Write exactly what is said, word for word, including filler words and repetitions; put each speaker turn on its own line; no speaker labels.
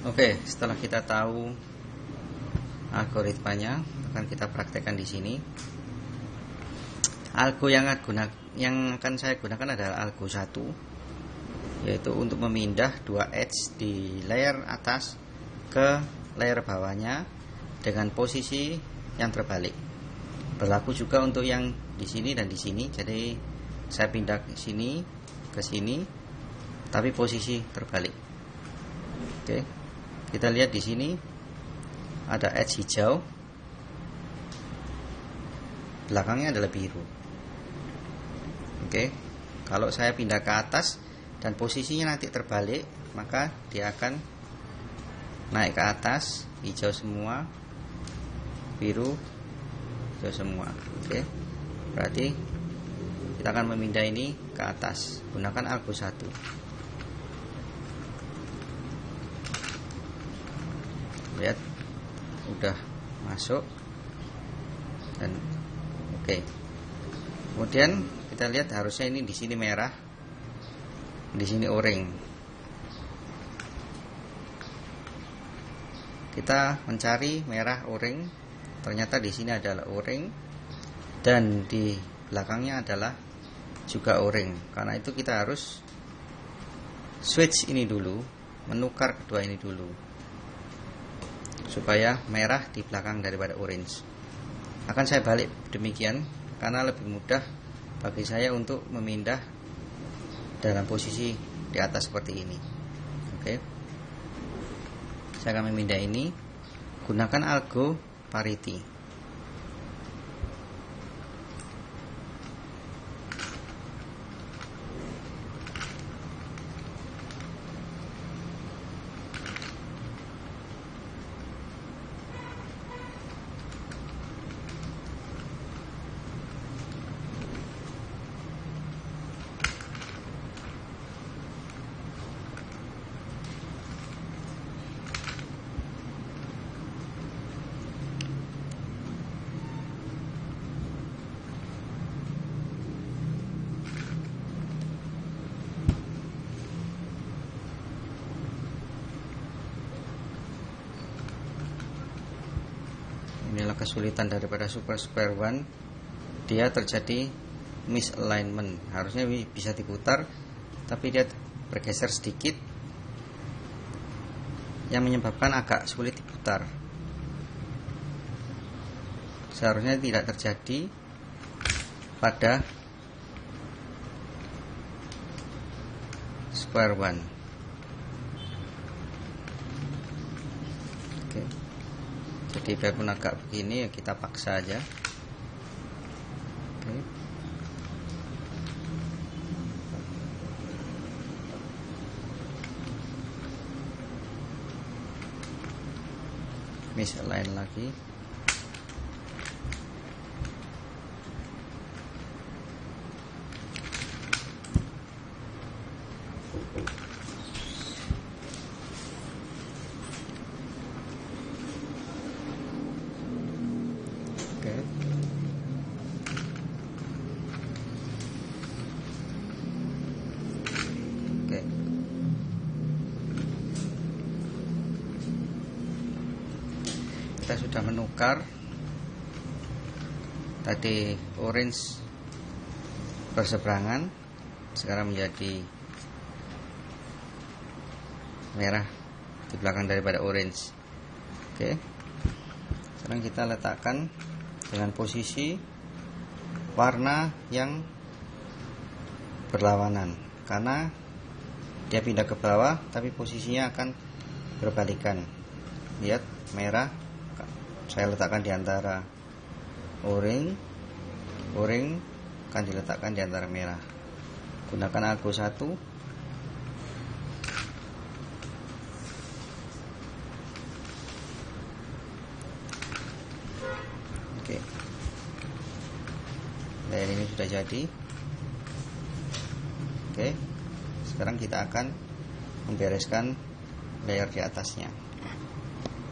Oke, setelah kita tahu algoritmanya, akan kita praktekkan di sini. Algo yang akan, yang akan saya gunakan adalah algo satu, yaitu untuk memindah dua edge di layer atas ke layer bawahnya dengan posisi yang terbalik. Berlaku juga untuk yang di sini dan di sini. Jadi saya pindah ke sini ke sini, tapi posisi terbalik. Oke, kita lihat di sini ada edge hijau, belakangnya adalah biru. Oke, kalau saya pindah ke atas dan posisinya nanti terbalik, maka dia akan naik ke atas, hijau semua, biru, hijau semua. Oke, berarti kita akan memindah ini ke atas. Gunakan algo satu. Lihat, udah masuk dan oke. Kemudian kita lihat harusnya ini di sini merah, di sini oranye. Kita mencari merah oranye, ternyata di sini adalah oranye dan di belakangnya adalah juga oranye. Karena itu kita harus switch ini dulu, menukar kedua ini dulu, supaya merah di belakang daripada orange. Akan saya balik demikian karena lebih mudah bagi saya untuk memindah dalam posisi di atas seperti ini. Oke, saya akan memindah ini. Gunakan algo parity. Inilah kesulitan daripada Super Square One. Dia terjadi misalignment. Harusnya bisa diputar, tapi dia bergeser sedikit, yang menyebabkan agak sulit diputar. Seharusnya tidak terjadi pada Square One. Oke. Jadi biarpun agak begini, ya kita paksa aja. Oke. Misalign lagi. Kita sudah menukar tadi orange berseberangan, sekarang menjadi merah di belakang daripada orange. Oke, sekarang kita letakkan dengan posisi warna yang berlawanan, karena dia pindah ke bawah tapi posisinya akan berbalikan. Lihat, merah saya letakkan di antara oranye, oranye akan diletakkan di antara merah. Gunakan algo satu. Oke, layer ini sudah jadi. Oke, sekarang kita akan membereskan layer di atasnya.